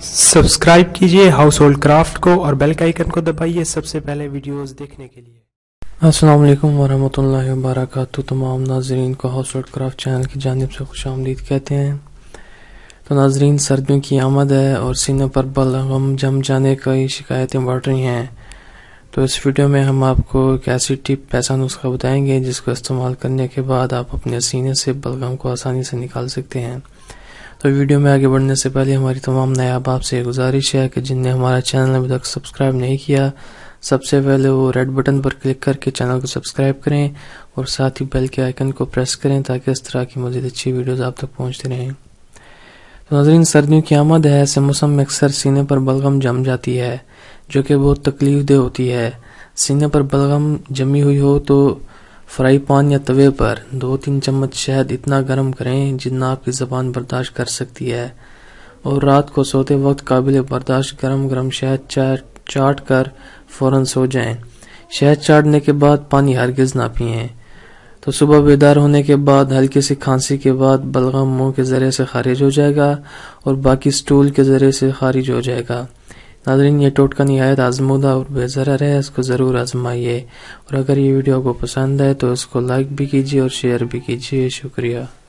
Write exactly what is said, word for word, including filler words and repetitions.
Subscribe कीजिए house hold craft को और बेल का आइकन को दबाइए सबसे पहले वीडियोस देखने के लिए। अस्सलाम वालेकुम वरहमतुल्लाहि वबरकातुहू। तमाम नाजरीन को हाउस होल्ड क्राफ्ट चैनल की जानिब से खुशामदीद कहते हैं। तो नाजरीन, सर्दियों की आमद है और सीने पर बलगम जम जाने की शिकायतें बढ़ रही हैं। तो इस वीडियो में हम आपको एक ऐसी टिप, ऐसा नुस्खा बताएंगे जिसको इस्तेमाल करने के बाद आप अपने सीने से बलगम को आसानी से निकाल सकते हैं। तो वीडियो में आगे बढ़ने से पहले हमारी तमाम नए अहबाब से गुजारिश है कि जिनने हमारा चैनल अभी तक सब्सक्राइब नहीं किया, सबसे पहले वो रेड बटन पर क्लिक करके चैनल को सब्सक्राइब करें और साथ ही बेल के आइकन को प्रेस करें ताकि इस तरह की मज़ीद अच्छी वीडियोस आप तक पहुंचती रहें। तो नाज़रीन, सर्दियों की आमद है, ऐसे मौसम में अक्सर सीने पर बलगम जम जाती है जो कि बहुत तकलीफ दह होती है। सीने पर बलगम जमी हुई हो तो फ्राई पैन या तवे पर दो तीन चम्मच शहद इतना गर्म करें जितना आपकी ज़बान बर्दाश्त कर सकती है और रात को सोते वक्त काबिल बर्दाश्त गरम गरम शहद चाट चाट कर फौरन सो जाएं। शहद चाटने के बाद पानी हरगिज़ ना पिएं। तो सुबह बेदार होने के बाद हल्की सी खांसी के बाद बलगम मुंह के ज़रिए से खारिज हो जाएगा और बाकी स्टूल के ज़रिए से खारिज हो जाएगा। नाज़रीन, ये टोटका निहायत आजमूदा और बेज़रर है, इसको ज़रूर आजमाइए और अगर ये वीडियो को पसंद है तो इसको लाइक भी कीजिए और शेयर भी कीजिए। शुक्रिया।